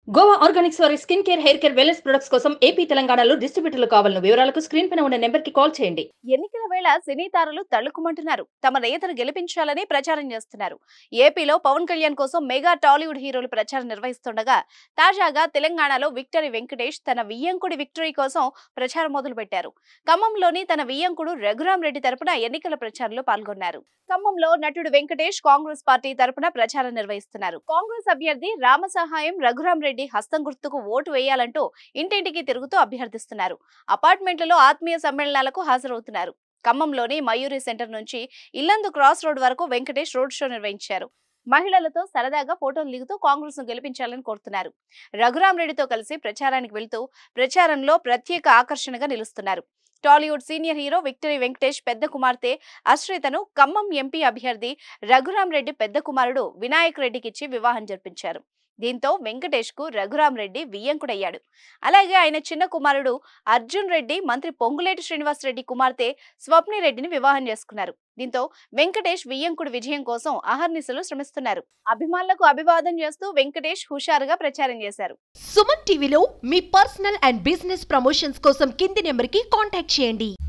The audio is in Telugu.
గోవా ఆర్గానిక్స్ వారి skin care, hair care, wellness products కోసం ఏపీ, తెలంగాణలో డిస్ట్రిబ్యూటర్లు కావాలను వివరాలకు స్క్రీన్ పైన ఉన్న నెంబర్ కి కాల్ చేయండి. ఎన్నికల వేళ సినీ తారలు తళుకుమంటున్నారు. తమ నేతను గెలిపించాలని ప్రచారం చేస్తున్నారు. ఏపీలో పవన్ కళ్యాణ్ కోసం మెగా టాలీవుడ్ హీరోలు ప్రచారం నిర్వహిస్తుండగా తాజాగా తెలంగాణలో విక్టరీ వెంకటేష్ తన వియ్యంకుడి విక్టరీ కోసం ప్రచారం మొదలుపెట్టారు. ఖమ్మంలోని తన వియ్యంకుడు రఘురాం రెడ్డి తరపున ఎన్నికల ప్రచారంలో పాల్గొన్నారు. ఖమ్మంలో నటుడు వెంకటేష్ కాంగ్రెస్ పార్టీ తరపున ప్రచారం నిర్వహిస్తున్నారు. కాంగ్రెస్ అభ్యర్థి రామసహాయం రఘురాం రెడ్డి హస్తం గుర్తుకు ఓటు వేయాలంటూ ఇంటింటికి తిరుగుతూ అభ్యర్థిస్తున్నారు. అపార్ట్మెంట్లలో ఆత్మీయ సమ్మేళనాలకు హాజరవుతున్నారు. ఖమ్మంలోని మయూరి సెంటర్ నుంచి ఇల్లందు క్రాస్ రోడ్ వరకు వెంకటేష్ రోడ్ షో నిర్వహించారు. మహిళలతో సరదాగా ఫోటోలు దిగుతూ కాంగ్రెస్ ను గెలిపించాలని కోరుతున్నారు. రఘురాం రెడ్డితో కలిసి ప్రచారానికి వెళ్తూ ప్రచారంలో ప్రత్యేక ఆకర్షణగా నిలుస్తున్నారు. Tollywood senior hero victory Venkatesh పెద్ద కుమార్తె అశ్రితను ఖమ్మం ఎంపీ అభ్యర్థి రఘురాం రెడ్డి పెద్ద కుమారుడు వినాయక్ రెడ్డికిచ్చి వివాహం జరిపించారు. దీంతో వెంకటేష్ కు రఘురాం రెడ్డి వియ్యంకుడయ్యాడు. అలాగే ఆయన చిన్న కుమారుడు అర్జున్ రెడ్డి మంత్రి పొంగులేటి శ్రీనివాస్ రెడ్డి కుమార్తె స్వప్ని రెడ్డిని వివాహం చేసుకున్నారు. దీంతో వెంకటేష్ వియ్యంకుడి విజయం కోసం అహర్నిశలు శ్రమిస్తున్నారు. అభిమానులకు అభివాదం చేస్తూ వెంకటేష్ హుషారుగా ప్రచారం చేశారు. సుమన్ టీవీలో మీ పర్సనల్ అండ్ బిజినెస్ ప్రమోషన్స్ కోసం కింది నెంబర్ కి కాంటాక్ట్ చేయండి.